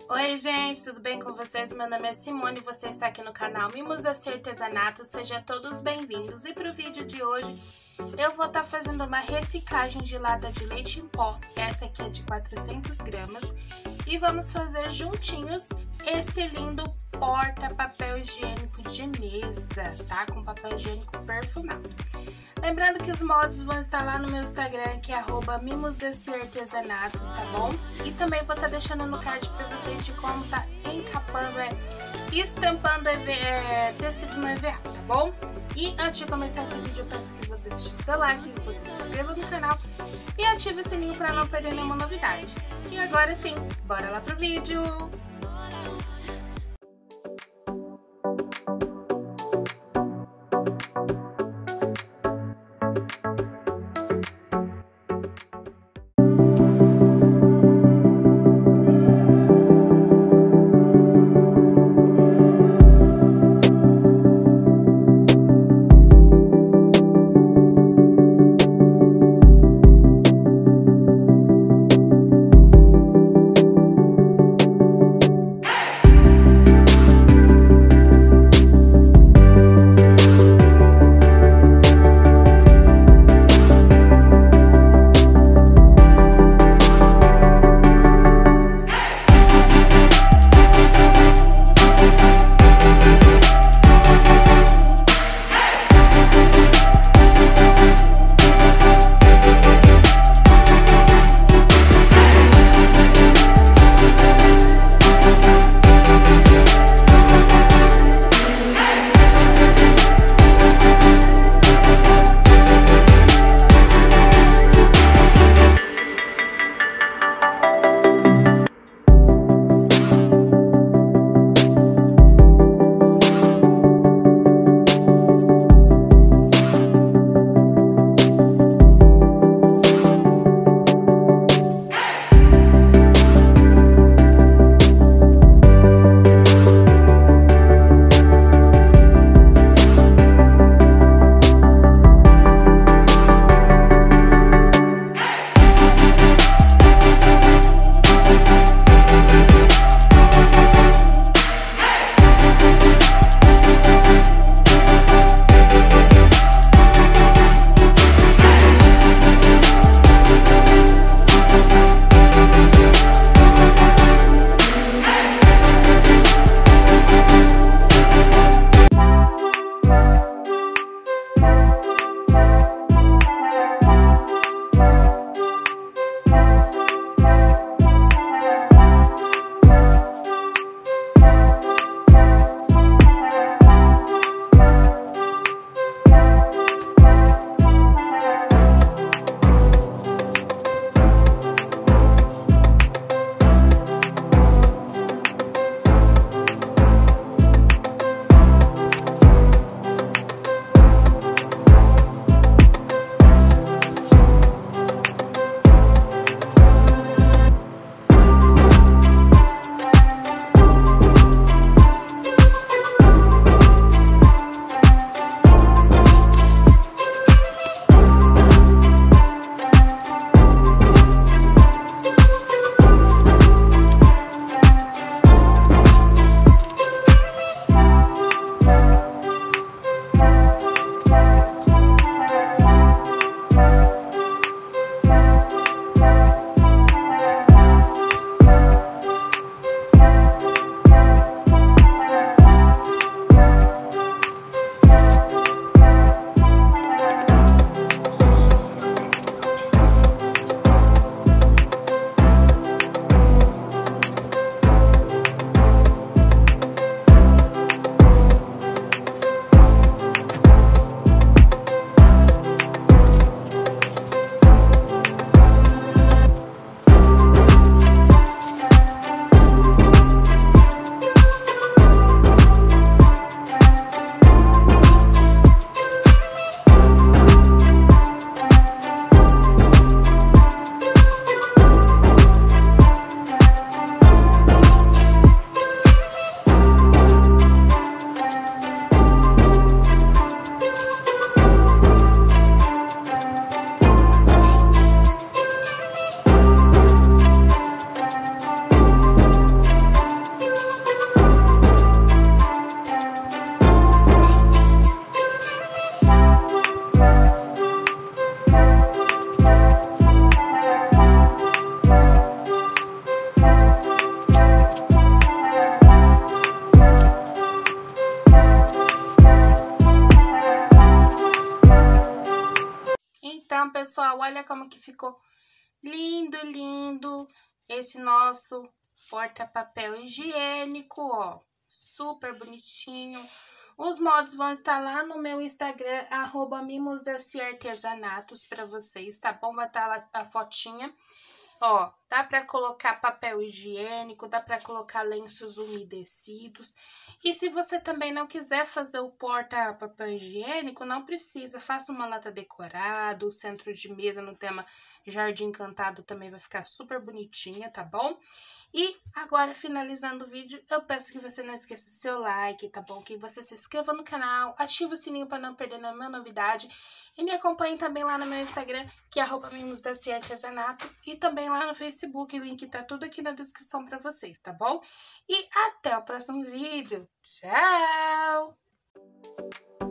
Oi gente, tudo bem com vocês? Meu nome é Simone e você está aqui no canal Mimos da Artesanato. Sejam todos bem-vindos. E para o vídeo de hoje eu vou estar fazendo uma reciclagem de lata de leite em pó. Essa aqui é de 400 gramas. E vamos fazer juntinhos esse lindo porta-papel higiênico de mesa, tá? Com papel higiênico perfumado. Lembrando que os moldes vão estar lá no meu Instagram, que é @mimosdeciartesanatos, tá bom? E também vou estar deixando no card pra vocês de como tá encapando, estampando tecido no EVA, tá bom? E antes de começar esse vídeo, eu peço que você deixe o seu like, que você se inscreva no canal e ative o sininho pra não perder nenhuma novidade. E agora sim, bora lá pro vídeo! pessoal, olha como que ficou lindo, lindo esse nosso porta-papel higiênico, ó. Super bonitinho. Os moldes vão estar lá no meu Instagram, @mimosdaciartesanatos, para vocês, tá bom? Vai estar lá a fotinha. Ó, dá para colocar papel higiênico, dá para colocar lenços umedecidos. E se você também não quiser fazer o porta-papel higiênico, não precisa. Faça uma lata decorada, o centro de mesa no tema Jardim Encantado também vai ficar super bonitinha, tá bom? E agora, finalizando o vídeo, eu peço que você não esqueça seu like, tá bom? Que você se inscreva no canal, ative o sininho para não perder nenhuma novidade. E me acompanhe também lá no meu Instagram, que é @mimosdaciartesanatos, e também lá no Facebook, o link tá tudo aqui na descrição para vocês, tá bom? E até o próximo vídeo. Tchau!